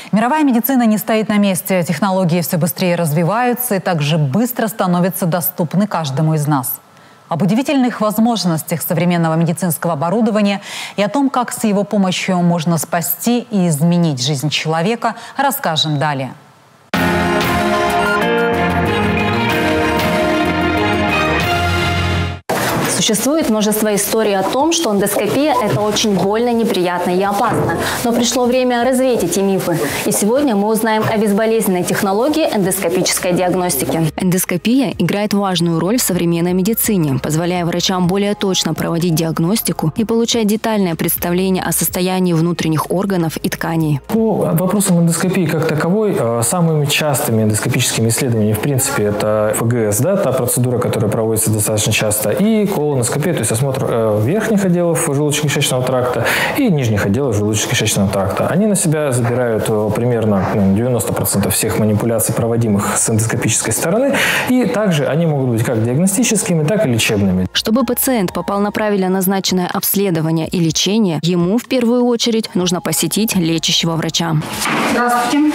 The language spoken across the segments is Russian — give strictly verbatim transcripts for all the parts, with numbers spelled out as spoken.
Мировая медицина не стоит на месте. Технологии все быстрее развиваются и также быстро становятся доступны каждому из нас. Об удивительных возможностях современного медицинского оборудования и о том, как с его помощью можно спасти и изменить жизнь человека, расскажем далее. Существует множество историй о том, что эндоскопия – это очень больно, неприятно и опасно. Но пришло время развеять эти мифы. И сегодня мы узнаем о безболезненной технологии эндоскопической диагностики. Эндоскопия играет важную роль в современной медицине, позволяя врачам более точно проводить диагностику и получать детальное представление о состоянии внутренних органов и тканей. По вопросам эндоскопии как таковой, самыми частыми эндоскопическими исследованиями, в принципе, это эф гэ эс, да, та процедура, которая проводится достаточно часто, и колоноскопия, то есть осмотр э, верхних отделов желудочно-кишечного тракта и нижних отделов желудочно-кишечного тракта. Они на себя забирают э, примерно ну, девяносто процентов всех манипуляций, проводимых с эндоскопической стороны, и также они могут быть как диагностическими, так и лечебными. Чтобы пациент попал на правильно назначенное обследование и лечение, ему в первую очередь нужно посетить лечащего врача. Здравствуйте.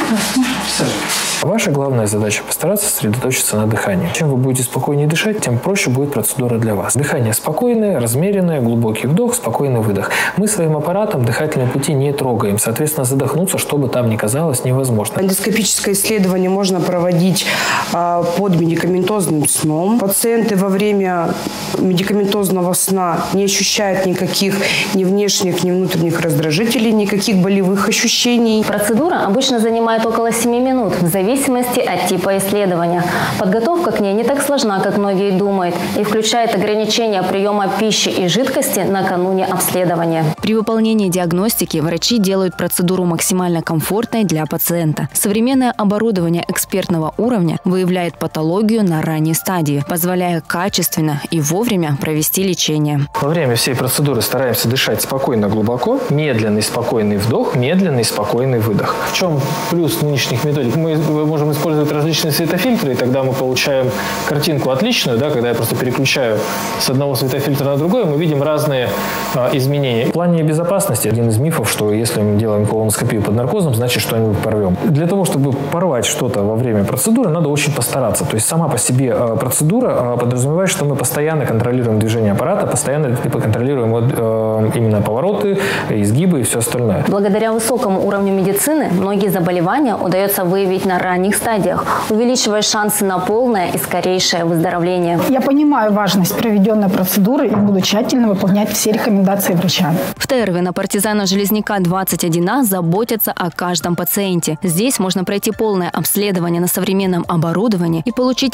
Ваша главная задача – постараться сосредоточиться на дыхании. Чем вы будете спокойнее дышать, тем проще будет процедура для вас. Дыхание спокойное, размеренное, глубокий вдох, спокойный выдох. Мы своим аппаратом дыхательные пути не трогаем. Соответственно, задохнуться, что бы там ни казалось, невозможно. Эндоскопическое исследование можно проводить а, под медикаментозным сном. Пациенты во время медикаментозного сна не ощущают никаких ни внешних, ни внутренних раздражителей, никаких болевых ощущений. Процедура обычно занимает около семи минут, в зависимости от типа исследования. Подготовка к ней не так сложна, как многие думают, и включает ограничение приема пищи и жидкости накануне обследования. При выполнении диагностики врачи делают процедуру максимально комфортной для пациента. Современное оборудование экспертного уровня выявляет патологию на ранней стадии, позволяя качественно и вовремя провести лечение. Во время всей процедуры стараемся дышать спокойно, глубоко, медленный, спокойный вдох, медленный, спокойный выдох. В чем плюс нынешних методик? Мы можем использовать различные светофильтры, и тогда мы получаем картинку отличную, да, когда я просто переключаю с одного светофильтра на другой, мы видим разные а, изменения. В плане безопасности один из мифов, что если мы делаем колоноскопию под наркозом, значит что-нибудь порвем. Для того, чтобы порвать что-то во время процедуры, надо очень постараться. То есть сама по себе а, процедура а, подразумевает, что мы постоянно контролируем движение аппарата, постоянно контролируем а, именно повороты, изгибы и все остальное. Благодаря высокому уровню медицины многие заболевания удается выявить на ранних стадиях, увеличивая шансы на полное и скорейшее выздоровление. Я понимаю важность проведенной процедуры и буду тщательно выполнять все рекомендации врача. В ТЭРВе на Партизана Железняка двадцать один А заботятся о каждом пациенте. Здесь можно пройти полное обследование на современном оборудовании и получить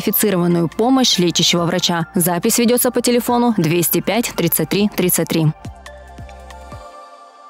высококвалифицированную помощь лечащего врача. Запись ведется по телефону двести пять тридцать три тридцать три.